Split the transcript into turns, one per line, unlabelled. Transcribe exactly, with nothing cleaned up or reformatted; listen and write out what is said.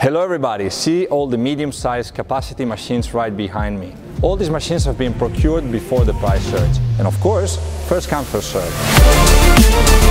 Hello everybody, see all the medium-sized capacity machines right behind me. All these machines have been procured before the price surge. And of course, first come, first serve.